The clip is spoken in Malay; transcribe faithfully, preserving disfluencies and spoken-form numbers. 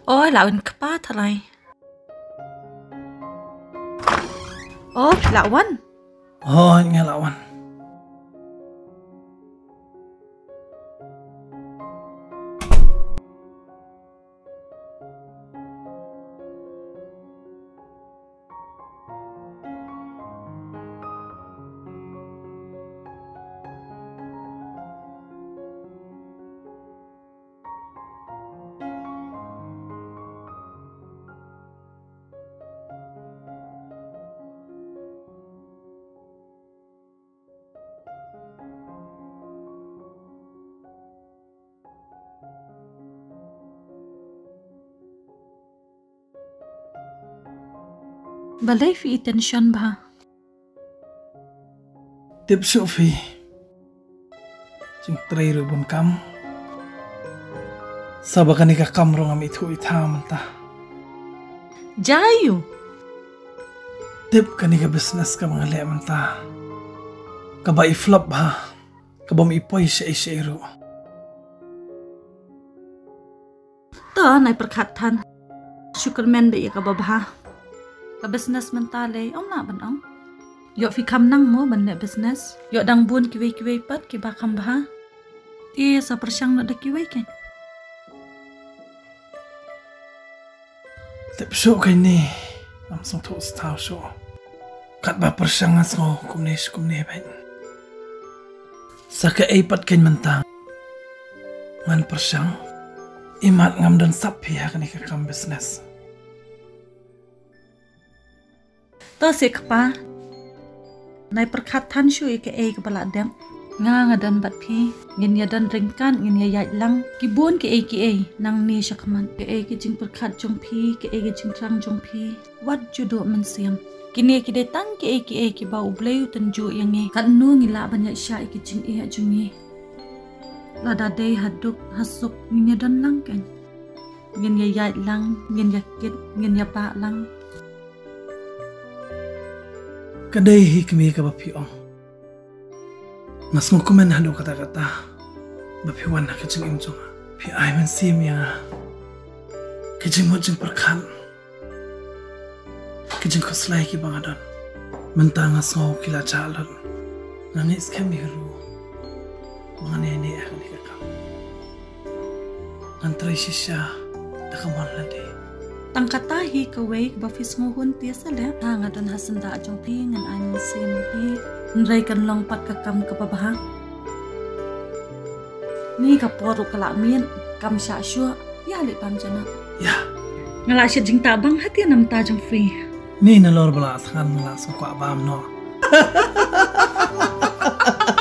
Ôi lão in kpa thật này. Ôi lão Vân. Ôi nghe lão Vân. Balai fi tension ba? Tiếp sự phi Chúng trai rồi buồn cam Sao bà kani ka kam rong am ithu itha man ta Jayu. Tiếp kani ka business ka mga le man ta Ka ba i-flop ba Ka ba mi-ipoy siya isero Ta nai perkhat than. Syukurman be ka babha. Ka business mentale om na ban om. Yo fi kam nang mo ban le business. Yo dang bun kiwe kiwe pat ki ba kam ba. Ti sa persyang na da kiwe ken. Tiếp sự kay ni Am song thu stao so Kat ba persyang as ngo kumne kumne bain Sa ka ay pat ken man ta Ngan persyang Imat ngam dan sap hiya kani ka kam business Ta se kpa. Nai perkhat than shu ke e ka bala dem. Nga nga dan bat phi ngin ya dan ringkan ngin ya yai lang ki bun ke e ki e nang ni shakman ke e ki jing perkhat jong phi ke e ki jing trang jong phi wat judo man siam kini ki de tang ke e ki e ki ba ubleu tan ju yang e kan nu ngi la ban ya sha ki jing e jung e la da de haduk hasuk ngin ya dan lang kan ngin ya yai lang ngin ya kit ngin ya pa lang. Kadai hi kami ka ba pi ong Nas ngo kumen hado kata-kata Ba pi wan na kajing imjong Pi ay man sim yang Kajing mo jing perkhan Kajing ko slay ki bang adon Mentang ngas ngo kila jalon Nangis kami ru Mga nene ako ni kakam Antray siya Dakamon lade Tang kata hi ka wei ba fis ngohun tia sale ha nga don hasanda jong pi ngan an sim pi nrai kan long pat ka kam ka babah ni ka poru kala min kam sha shu ya le pam jana Ya ngala shi jing ta bang hati nam ta jong free Ni na lor bala atkan ngala so kwa bam no